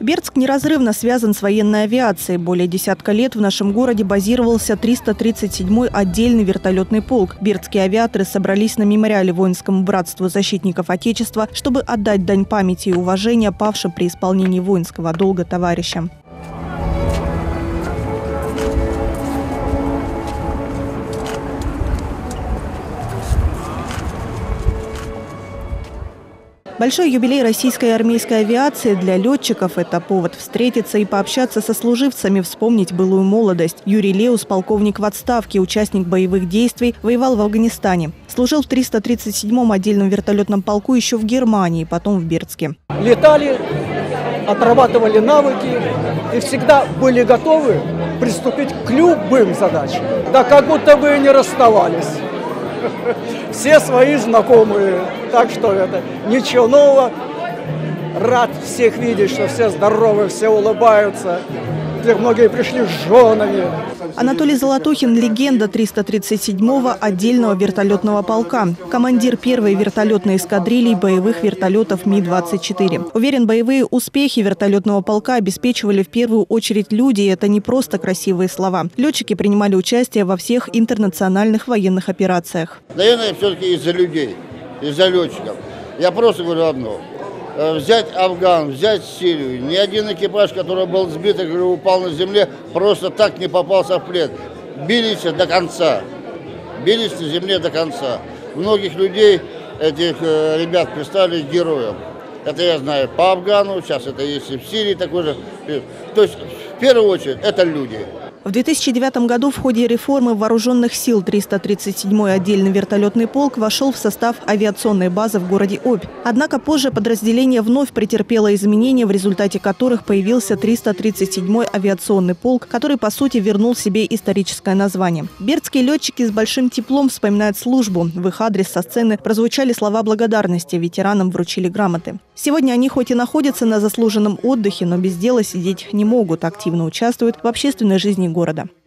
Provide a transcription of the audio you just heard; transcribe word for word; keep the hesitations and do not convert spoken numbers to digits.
Бердск неразрывно связан с военной авиацией. Более десятка лет в нашем городе базировался триста тридцать седьмой отдельный вертолетный полк. Бердские авиаторы собрались на мемориале воинскому братству защитников Отечества, чтобы отдать дань памяти и уважения павшим при исполнении воинского долга товарищам. Большой юбилей российской армейской авиации для летчиков – это повод встретиться и пообщаться со служивцами, вспомнить былую молодость. Юрий Леус, полковник в отставке, участник боевых действий, воевал в Афганистане. Служил в триста тридцать седьмом отдельном вертолетном полку еще в Германии, потом в Бердске. Летали, отрабатывали навыки и всегда были готовы приступить к любым задачам. Да как будто бы и не расставались. Все свои знакомые, так что это ничего нового. Рад всех видеть, что все здоровы, все улыбаются. Многие пришли с женами. Анатолий Золотухин – легенда триста тридцать седьмого отдельного вертолетного полка. Командир первой вертолетной эскадрильи боевых вертолетов Ми двадцать четыре. Уверен, боевые успехи вертолетного полка обеспечивали в первую очередь люди, и это не просто красивые слова. Летчики принимали участие во всех интернациональных военных операциях. Наверное, все-таки из-за людей, из-за летчиков. Я просто говорю одно. Взять Афган, взять Сирию. Ни один экипаж, который был сбит и упал на земле, просто так не попался в плен. Бились до конца. Бились на земле до конца. Многих людей, этих ребят, представили героям. Это я знаю по Афгану, сейчас это есть и в Сирии такой же. То есть, в первую очередь, это люди. В две тысячи девятом году в ходе реформы вооруженных сил триста тридцать седьмой отдельный вертолетный полк вошел в состав авиационной базы в городе Обь. Однако позже подразделение вновь претерпело изменения, в результате которых появился триста тридцать седьмой авиационный полк, который по сути вернул себе историческое название. Бердские летчики с большим теплом вспоминают службу. В их адрес со сцены прозвучали слова благодарности, ветеранам вручили грамоты. Сегодня они хоть и находятся на заслуженном отдыхе, но без дела сидеть не могут, активно участвуют в общественной жизни города.